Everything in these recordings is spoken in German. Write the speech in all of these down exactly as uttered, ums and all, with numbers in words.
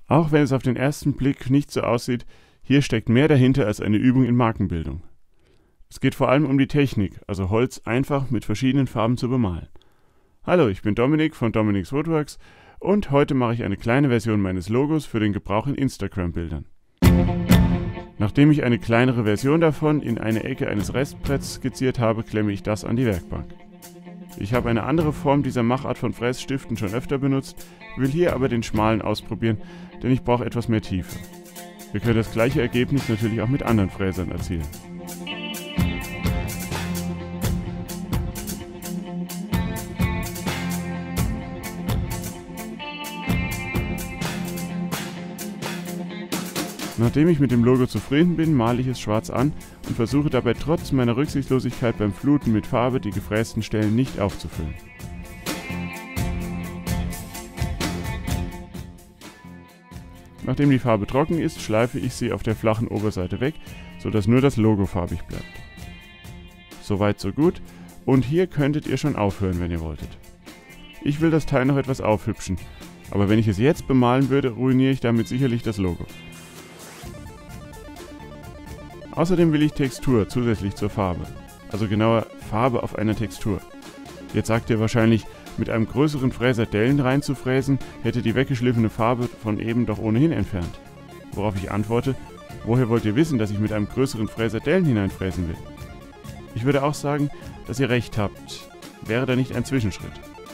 Auch wenn es auf den ersten Blick nicht so aussieht, hier steckt mehr dahinter als eine Übung in Markenbildung. Es geht vor allem um die Technik, also Holz einfach mit verschiedenen Farben zu bemalen. Hallo, ich bin Dominik von Dominik's Woodworks und heute mache ich eine kleine Version meines Logos für den Gebrauch in Instagram-Bildern. Nachdem ich eine kleinere Version davon in eine Ecke eines Restbretts skizziert habe, klemme ich das an die Werkbank. Ich habe eine andere Form dieser Machart von Frässtiften schon öfter benutzt, will hier aber den schmalen ausprobieren, denn ich brauche etwas mehr Tiefe. Wir können das gleiche Ergebnis natürlich auch mit anderen Fräsern erzielen. Nachdem ich mit dem Logo zufrieden bin, male ich es schwarz an und versuche dabei trotz meiner Rücksichtslosigkeit beim Fluten mit Farbe die gefrästen Stellen nicht aufzufüllen. Nachdem die Farbe trocken ist, schleife ich sie auf der flachen Oberseite weg, sodass nur das Logo farbig bleibt. Soweit so gut, und hier könntet ihr schon aufhören, wenn ihr wolltet. Ich will das Teil noch etwas aufhübschen, aber wenn ich es jetzt bemalen würde, ruiniere ich damit sicherlich das Logo. Außerdem will ich Textur zusätzlich zur Farbe, also genauer Farbe auf einer Textur. Jetzt sagt ihr wahrscheinlich, mit einem größeren Fräser Dellen reinzufräsen, hätte die weggeschliffene Farbe von eben doch ohnehin entfernt. Worauf ich antworte, woher wollt ihr wissen, dass ich mit einem größeren Fräser Dellen hineinfräsen will? Ich würde auch sagen, dass ihr recht habt, wäre da nicht ein Zwischenschritt.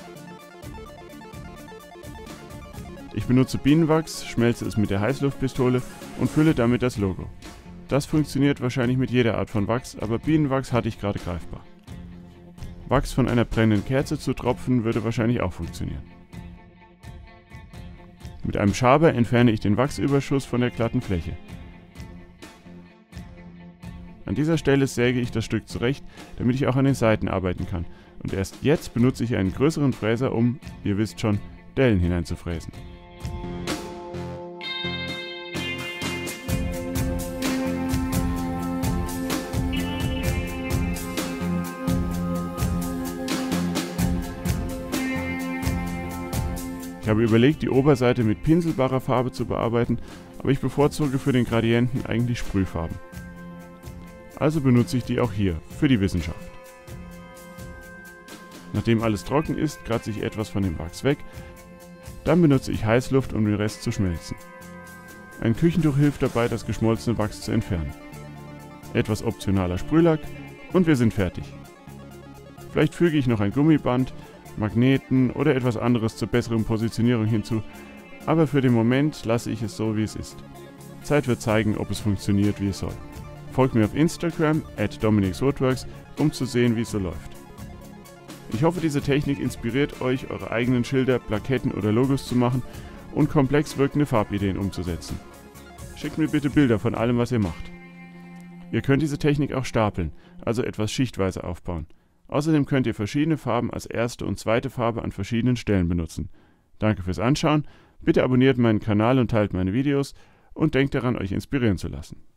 Ich benutze Bienenwachs, schmelze es mit der Heißluftpistole und fülle damit das Logo. Das funktioniert wahrscheinlich mit jeder Art von Wachs, aber Bienenwachs hatte ich gerade greifbar. Wachs von einer brennenden Kerze zu tropfen würde wahrscheinlich auch funktionieren. Mit einem Schaber entferne ich den Wachsüberschuss von der glatten Fläche. An dieser Stelle säge ich das Stück zurecht, damit ich auch an den Seiten arbeiten kann. Und erst jetzt benutze ich einen größeren Fräser, um, ihr wisst schon, Dellen hineinzufräsen. Ich habe überlegt, die Oberseite mit pinselbarer Farbe zu bearbeiten, aber ich bevorzuge für den Gradienten eigentlich Sprühfarben. Also benutze ich die auch hier, für die Wissenschaft. Nachdem alles trocken ist, kratze ich etwas von dem Wachs weg, dann benutze ich Heißluft, um den Rest zu schmelzen. Ein Küchentuch hilft dabei, das geschmolzene Wachs zu entfernen. Etwas optionaler Sprühlack und wir sind fertig. Vielleicht füge ich noch ein Gummiband, Magneten oder etwas anderes zur besseren Positionierung hinzu, aber für den Moment lasse ich es so, wie es ist. Zeit wird zeigen, ob es funktioniert, wie es soll. Folgt mir auf Instagram at Dominik's Woodworks, um zu sehen, wie es so läuft. Ich hoffe, diese Technik inspiriert euch, eure eigenen Schilder, Plaketten oder Logos zu machen und komplex wirkende Farbideen umzusetzen. Schickt mir bitte Bilder von allem, was ihr macht. Ihr könnt diese Technik auch stapeln, also etwas schichtweise aufbauen. Außerdem könnt ihr verschiedene Farben als erste und zweite Farbe an verschiedenen Stellen benutzen. Danke fürs Anschauen, bitte abonniert meinen Kanal und teilt meine Videos und denkt daran, euch inspirieren zu lassen.